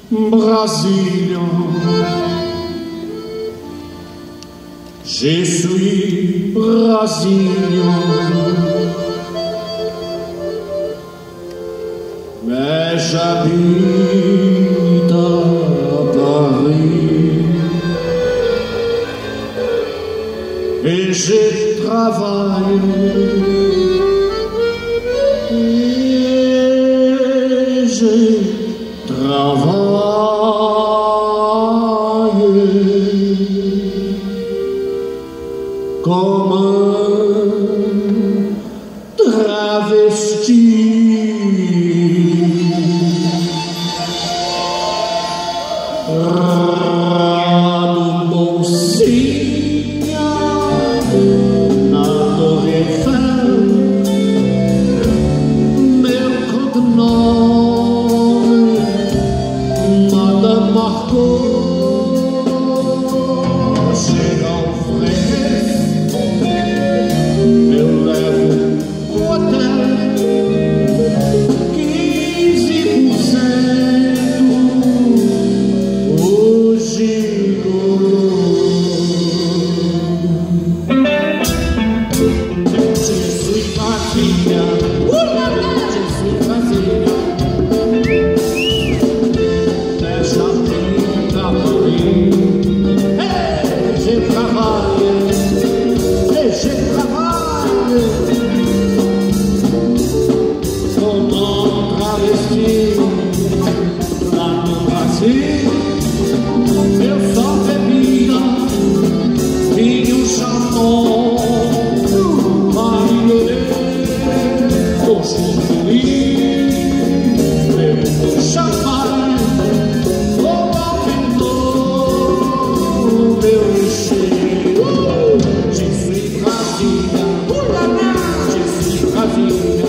Brasília. Je suis Brasília, mais j'habite à Paris et je travaille. Comme un travesti, rado bolsinha na Torre Eiffel, meu codinome Madame Margot. Eu só bebia vinho, champanhe, marinheiro, gosto livre, champanhe, como aventou meu cheiro. Je suis Brasília, je suis Brasília.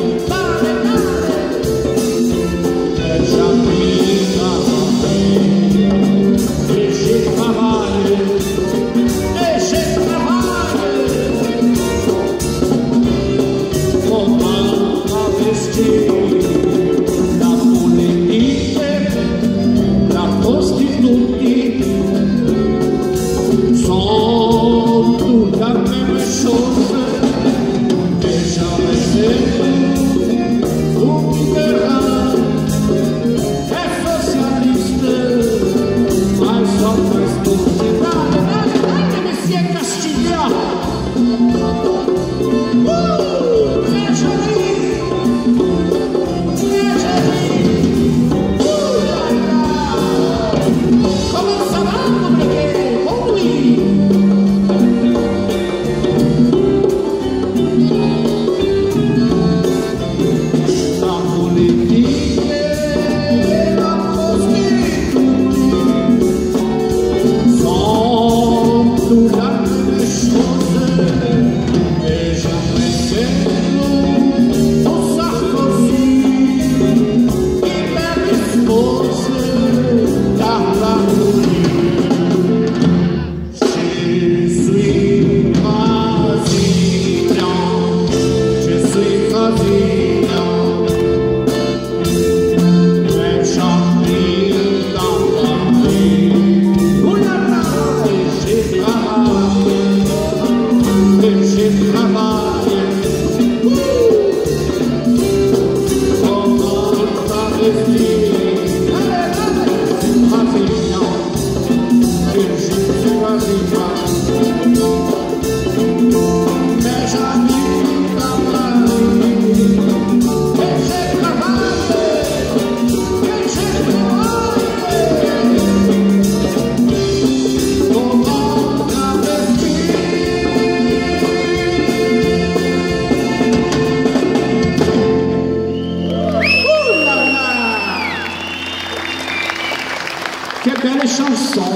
Que bela chanson!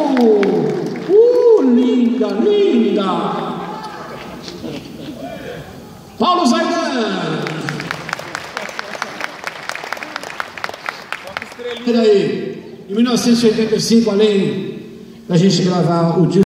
Linda, linda! Paulo Zaidan! Peraí, em 1985, além da gente gravar o disco